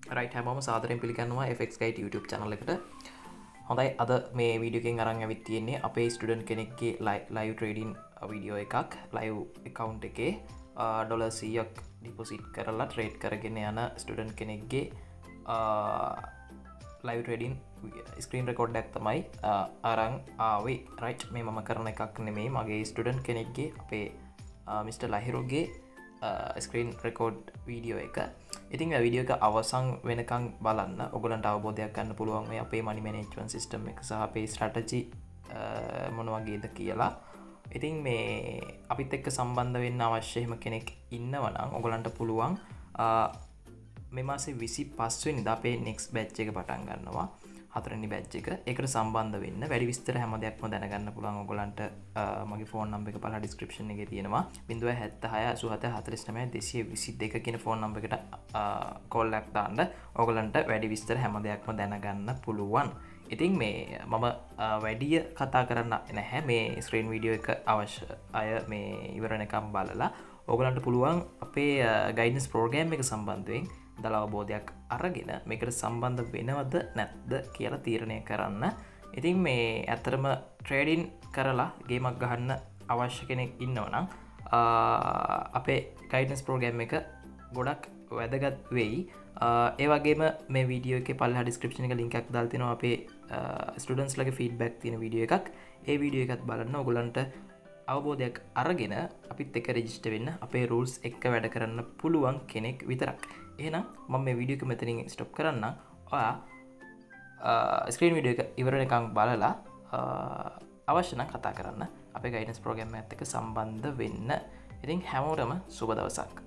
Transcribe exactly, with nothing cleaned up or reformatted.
Right හැමෝම සාදරයෙන් පිළිගන්නවා F X Guide YouTube channel එකට. හොඳයි අද මේ වීඩියෝ එකෙන් අරන් ඇවිත් තියෙන්නේ අපේ ස්ටුඩන්ට් කෙනෙක්ගේ live trading වීඩියෝ එකක් live account එකේ ඩොලර් සීයක් ඩිපොසිට් කරලා ට්‍රේඩ් කරගෙන යන ස්ටුඩන්ට් කෙනෙක්ගේ live trading screen record එකක් තමයි අරන් ආවේ. රයිට් මේ මම කරන එකක් නෙමෙයි මගේ ස්ටුඩන්ට් කෙනෙක්ගේ අපේ මිස්ටර් ලහිරුගේ ස්ක්‍රීන් රෙකෝඩ් වීඩියෝ එක. ඉතින් වීඩියෝ එක අවසන් වෙනකං බලන්න ඔගලන්ට අවබෝධයක් ගන්න පුළුවන් මේ අපේ මනි මැනේජ්මන්ට් සිස්ටම් එක සහ අපේ ස්ට්‍රැටජි මොන වගේද කියලා. ඉතින් මේ අපිත් එක්ක සම්බන්ධ වෙන්න අවශ්‍ය එහෙම කෙනෙක් ඉන්නවා නම් ඔයගලන්ට පුළුවන් මේ මාසේ විසිපහ වෙනිදා අපේ next batch එක පටන් ගන්නවා. හතරවෙනි batch එක. ඒකට සම්බන්ධ වෙන්න වැඩි විස්තර හැම දෙයක්ම දැනගන්න පුළුවන් ඔයගලන්ට මගේ ෆෝන් නම්බර් එක පහළ description එකේ තියෙනවා. zero seven six eight four nine four nine two two two කියන ෆෝන් නම්බර් එකට කෝල් එකක් දාන්න ඔයගලන්ට වැඩි විස්තර හැම දෙයක්ම දැනගන්න පුළුවන්. ඉතින් මේ මම වැඩි කතා කරන්න නැහැ මේ ස්ක්‍රීන් වීඩියෝ එක අවශ්‍ය අය මේ ඉවර වෙනකම් බලලා ඔයගලන්ට පුළුවන් අපේ ගයිඩන්ස් ප්‍රෝග්‍රෑම් එක සම්බන්ධයෙන් දල අවබෝධයක් අරගෙන මේකට සම්බන්ධ වෙනවද නැද්ද කියලා තීරණය කරන්න. ඉතින් මේ ඇත්තරම ට්‍රේඩින් කරලා ගේමක් ගහන්න අවශ්‍ය කෙනෙක් ඉන්නවනම් අපේ ගයිඩන්ස් ප්‍රෝග්‍රෑම් එක ගොඩක් වැදගත් වෙයි. ඒ වගේම මේ වීඩියෝ එකේ පල්ලෙහා ඩිස්ක්‍රිප්ෂන් එක ලින්ක් එකක් දාලා තිනවා අපේ ස්ටුඩන්ට්ස් ලගේ ෆීඩ්බැක් තියෙන වීඩියෝ එකක්. ඒ වීඩියෝ එකත් බලන්න ඔයගලන්ට අවබෝධයක් අරගෙන අපිත් එක්ක රෙජිස්ටර් වෙන්න අපේ රූල්ස් එක්ක වැඩ කරන්න පුළුවන් කෙනෙක් විතරක්. එහෙනම් මම මේ වීඩියෝ එක මෙතනින් ස්ටොප් කරන්නම්. ඔයා ස්ක්‍රීන් වීඩියෝ එක ඉවර වෙනකන් බලලා අවශ්‍ය නම් කතා කරන්න අපේ ගයිඩන්ස් ප්‍රෝග්‍රෑම් එකත් එක්ක සම්බන්ධ වෙන්න. ඉතින් හැමෝටම සුබ දවසක්.